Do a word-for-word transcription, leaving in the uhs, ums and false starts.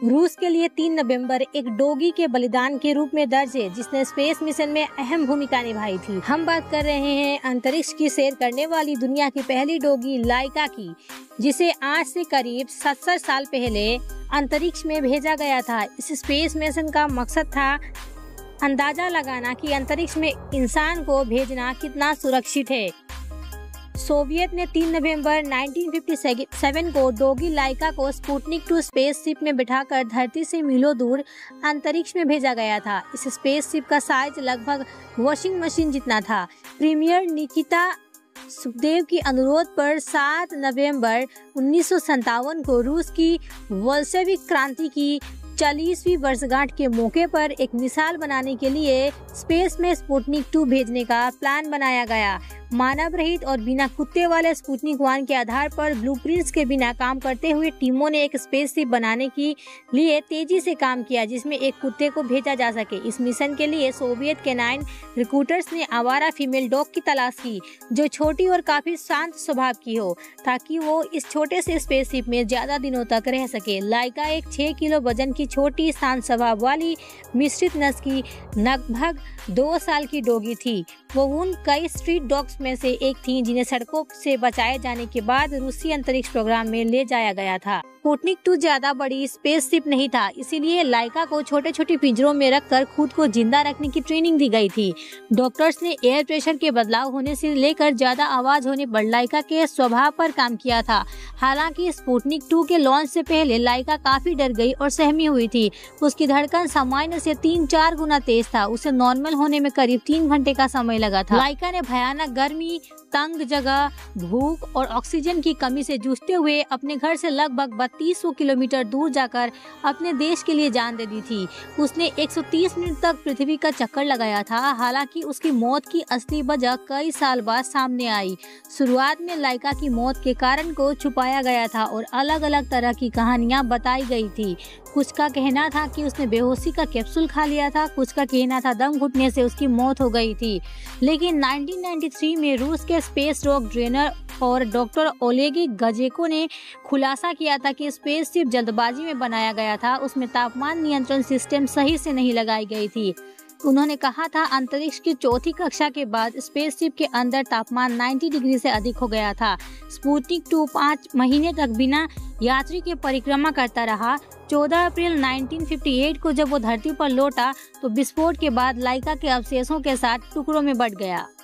रूस के लिए तीन नवंबर एक डॉगी के बलिदान के रूप में दर्ज है, जिसने स्पेस मिशन में अहम भूमिका निभाई थी। हम बात कर रहे हैं अंतरिक्ष की सैर करने वाली दुनिया की पहली डॉगी लाइका की, जिसे आज से करीब सत्तर साल पहले अंतरिक्ष में भेजा गया था। इस स्पेस मिशन का मकसद था अंदाजा लगाना कि अंतरिक्ष में इंसान को भेजना कितना सुरक्षित है। सोवियत ने तीन नवंबर उन्नीस सौ सत्तावन को डॉगी लाइका को स्पुतनिक टू स्पेसशिप में बिठाकर धरती से मीलों दूर अंतरिक्ष में भेजा गया था। इस स्पेसशिप का साइज लगभग वॉशिंग मशीन जितना था। प्रीमियर निकिता सुखदेव की अनुरोध पर सात नवंबर उन्नीस सौ सत्तावन को रूस की बोल्शेविक क्रांति की चालीसवीं वर्षगांठ के मौके पर एक मिसाल बनाने के लिए स्पेस में स्पुतनिक टू भेजने का प्लान बनाया गया। मानव रहित और बिना कुत्ते वाले स्पुतनिक वन के आधार पर ब्लूप्रिंट्स के बिना काम करते हुए टीमों ने एक स्पेसशिप बनाने के लिए तेजी से काम किया, जिसमें एक कुत्ते को भेजा जा सके। इस मिशन के लिए सोवियत कैनाइन रिक्रूटर्स ने आवारा फीमेल डॉग की तलाश की, जो छोटी और काफी शांत स्वभाव की हो, ताकि वो इस छोटे से स्पेसशिप में ज्यादा दिनों तक रह सके। लाइका एक छह किलो वजन की छोटी शांत स्वभाव वाली मिश्रित नस्ल की लगभग दो साल की डॉगी थी। वो उन कई स्ट्रीट डॉग्स में से एक थी जिन्हें सड़कों से बचाए जाने के बाद रूसी अंतरिक्ष प्रोग्राम में ले जाया गया था। स्पुतनिक टू ज्यादा बड़ी स्पेसशिप नहीं था, इसीलिए लाइका को छोटे छोटे पिंजरों में रखकर खुद को जिंदा रखने की ट्रेनिंग दी गई थी। डॉक्टर्स ने एयर प्रेशर के बदलाव होने से लेकर ज्यादा आवाज होने पर लाइका के स्वभाव पर काम किया था। हालांकि स्पुतनिक टू के लॉन्च से पहले लाइका काफी डर गई और सहमी हुई थी। उसकी धड़कन सामान्य से तीन चार गुना तेज था। उसे नॉर्मल होने में करीब तीन घंटे का समय लगा था। लाइका ने भयानक गर्मी, तंग जगह, भूख और ऑक्सीजन की कमी से जूझते हुए अपने घर से लगभग बत्तीस सौ किलोमीटर दूर जाकर अपने देश के लिए जान दे दी थी। उसने एक सौ तीस मिनट तक पृथ्वी का चक्कर लगाया था। हालांकि उसकी मौत की असली वजह कई साल बाद सामने आई। शुरुआत में लाइका की मौत के कारण को छुपाया गया था और अलग अलग तरह की कहानियां बताई गई थी। कुछ का कहना था कि उसने बेहोशी का कैप्सूल खा लिया था, कुछ का कहना था दम घुटने से उसकी मौत हो गई थी। लेकिन उन्नीस सौ तिरानवे में रूस के स्पेस डॉग ट्रेनर और डॉक्टर ओलेगी गजेको ने खुलासा किया था कि स्पेसशिप जल्दबाजी में बनाया गया था। उसमें तापमान नियंत्रण सिस्टम सही से नहीं लगाई गई थी। उन्होंने कहा था अंतरिक्ष की चौथी कक्षा के बाद स्पेसशिप के अंदर तापमान नब्बे डिग्री से अधिक हो गया था। स्पुतनिक टू पाँच महीने तक बिना यात्री के परिक्रमा करता रहा। चौदह अप्रैल उन्नीस सौ अट्ठावन को जब वो धरती पर लौटा तो विस्फोट के बाद लाइका के अवशेषों के साथ टुकड़ों में बट गया।